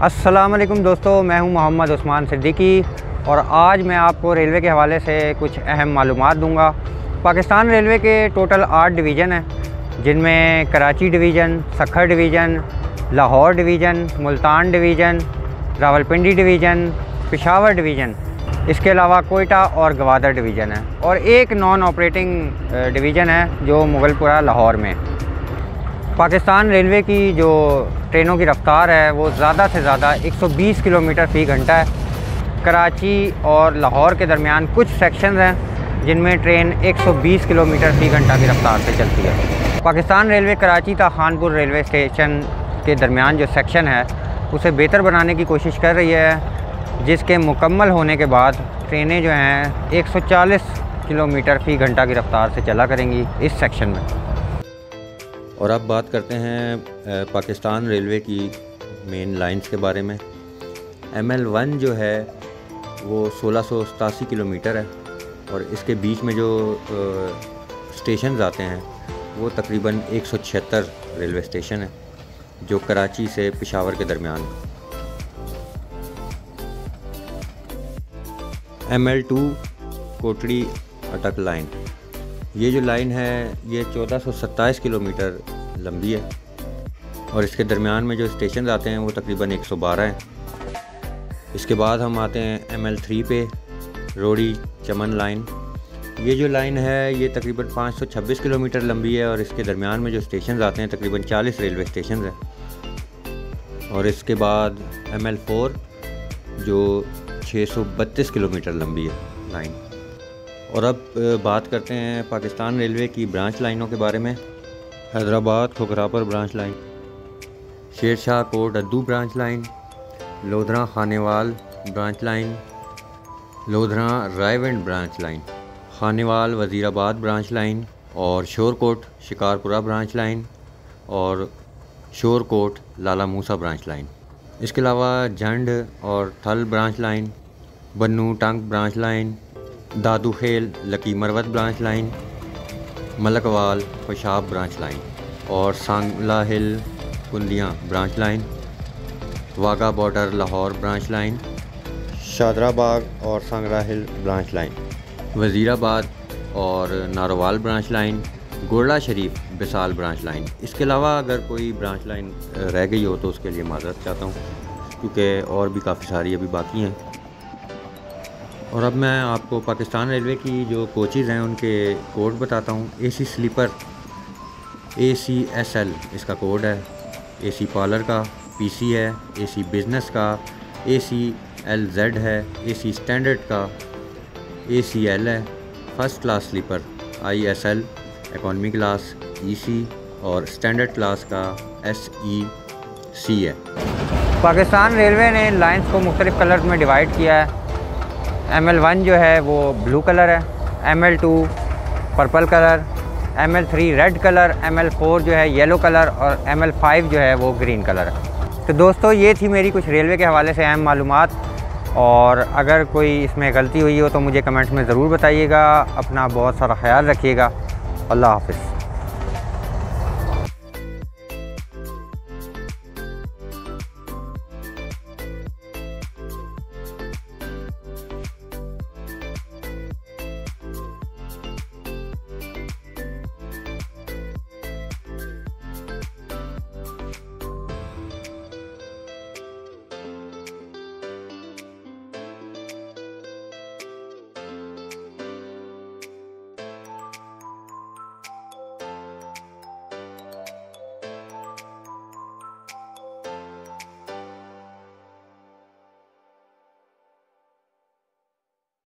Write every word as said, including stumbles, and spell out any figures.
अस्सलामुअलैकुम दोस्तों, मैं हूं मोहम्मद उस्मान सिद्दीकी और आज मैं आपको रेलवे के हवाले से कुछ अहम मालूमात दूंगा। पाकिस्तान रेलवे के टोटल आठ डिवीज़न हैं, जिनमें Karachi division, Sukkur division, Lahore division, Multan division, Rawalpindi division, Peshawar division, इसके अलावा कोयटा और गवादर डिवीज़न है और एक नॉन ऑपरेटिंग डिवीज़न है जो मुगलपुरा लाहौर में। पाकिस्तान रेलवे की जो ट्रेनों की रफ़्तार है वो ज़्यादा से ज़्यादा एक सौ बीस किलोमीटर फ़ी घंटा है। कराची और लाहौर के दरमियान कुछ सेक्शंस हैं जिनमें ट्रेन एक सौ बीस किलोमीटर फ़ी घंटा की रफ़्तार से चलती है। पाकिस्तान रेलवे कराची ता खानपुर रेलवे स्टेशन के दरमियान जो सेक्शन है उसे बेहतर बनाने की कोशिश कर रही है, जिसके मुकम्मल होने के बाद ट्रेनें जो हैं एक सौ चालीस किलोमीटर फ़ी घंटा की रफ़्तार से चला करेंगी इस सेक्शन में। और अब बात करते हैं पाकिस्तान रेलवे की मेन लाइंस के बारे में। एम एल वन जो है वो सोलह सौ सतासी किलोमीटर है और इसके बीच में जो स्टेशन आते हैं वो तकरीबन एक सौ छिहत्तर रेलवे स्टेशन है जो कराची से पेशावर के दरमियान है। एम एल टू कोटड़ी अटक लाइन, ये जो लाइन है ये चौदह सौ सत्ताईस किलोमीटर लंबी है और इसके दरमियान में जो स्टेशन आते हैं वो तकरीबन एक सौ बारह हैं। इसके बाद हम आते हैं एम एल थ्री पे, रोड़ी चमन लाइन। ये जो लाइन है ये तकरीबन पाँच सौ छब्बीस किलोमीटर लंबी है और इसके दरमियान में जो स्टेशन आते हैं तकरीबन चालीस रेलवे स्टेशन हैं। और इसके बाद एम एल फोर जो छः सौ बत्तीस किलोमीटर लंबी है लाइन। और अब बात करते हैं पाकिस्तान रेलवे की ब्रांच लाइनों के बारे में। Hyderabad Khokhrapar branch line, Shershah Kot Addu branch line, Lodhran Khanewal branch line, Lodhran Raiwind branch line, Khanewal Wazirabad branch line और शोरकोट शिकारपुरा ब्रांच लाइन और शोरकोट लाला मूसा ब्रांच लाइन। इसके अलावा झंड और Thal branch line, Bannu Tank branch line, Daud Khel Lakki Marwat branch line, Malakwal पेशाब ब्रांच लाइन और Sangla Hill Kundian branch line, Wagah border Lahore branch line, Shahdarabagh और सांगला हिल ब्रांच लाइन, वज़ीराबाद और Narowal branch line, Golra Sharif Basal branch line. इसके अलावा अगर कोई ब्रांच लाइन रह गई हो तो उसके लिए माज़रत चाहता हूँ, क्योंकि और भी काफ़ी सारी अभी बाकी हैं। और अब मैं आपको पाकिस्तान रेलवे की जो कोचेज़ हैं उनके कोड बताता हूँ। A C sleeper A C S L इसका कोड है, ए सी पार्लर का पी सी है, ए सी बिज़नेस का ए सी एल जेड है, ए सी स्टैंडर्ड का ए सी एल है, first class sleeper I S L, economy class E C और standard class का S E C है। Pakistan railway ने lines को मुख्तलिफ़ कलर्स में डिवाइड किया है। एम एल वन जो है वो ब्लू कलर है, M L two purple colour, M L three red colour, M L four जो है येलो कलर और एम एल फाइव जो है वो ग्रीन कलर है। तो दोस्तों ये थी मेरी कुछ रेलवे के हवाले से अहम मालूमात, और अगर कोई इसमें गलती हुई हो तो मुझे कमेंट्स में ज़रूर बताइएगा। अपना बहुत सारा ख्याल रखिएगा। अल्लाह हाफ़िज़।